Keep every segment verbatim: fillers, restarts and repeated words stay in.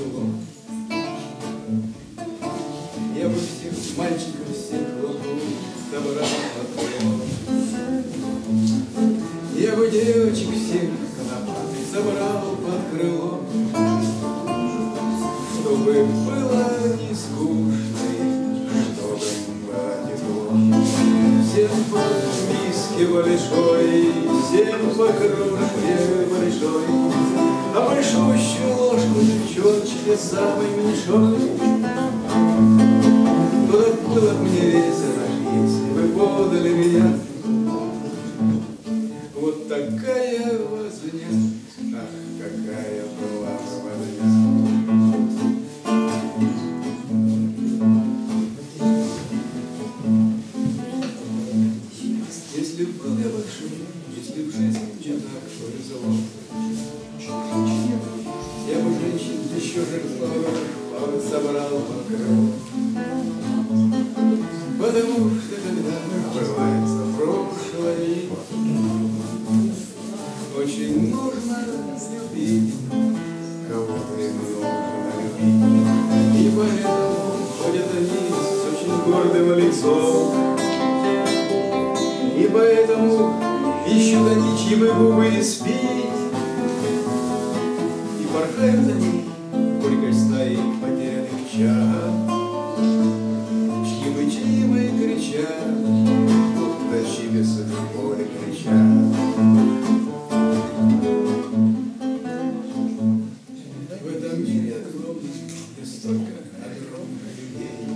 крыло. Я бы всех мальчиков, всех хлопов собрал под крыло. Я бы девочек всех конопатых собрал под крыло, чтобы было не скучно, чтобы было тепло. Всем по миске большой, всем по кружке большой, а большущую ложку девчоночке самой меньшой. Куда было б мне весело, если бы подали меня. Вот такая возня, ах, какая была возня. Если б был я большой, если б жизнь мне так повезло, я бы женщин еще жертвовал, собрал под крыло. Потому что когда обрывается прошлое, очень нужно любить, кого-то и нужно любить. И поэтому ходят они с очень гордым лицом, и поэтому ищут они, чьи бы губы испить, и порхают они горькой стаей потерянных чад, чьи бы, чьи бы кричат, будто чибисы в поле кричат. В этом мире огромном, где столько огромных людей,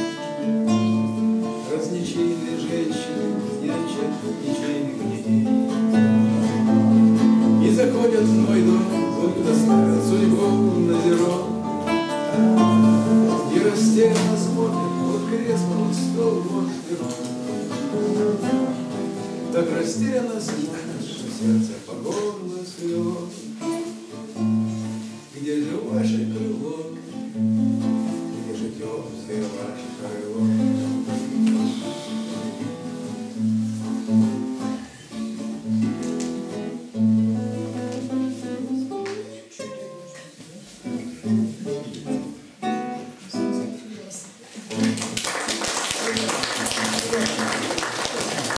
разничейные женщины нянчат ничейных детей. И заходят в мой дом, будто ставят судьбу на зеро, и растерянно смотрят, вот кресло, вот стол, вот перо. Так растерянно смотрят, что сердце по горло свело.